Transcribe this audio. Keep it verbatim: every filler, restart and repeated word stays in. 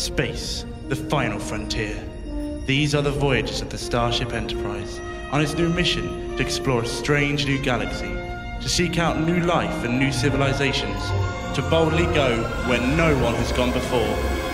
Space, the final frontier. These are the voyages of the Starship Enterprise on its new mission to explore a strange new galaxy, to seek out new life and new civilizations, to boldly go where no one has gone before.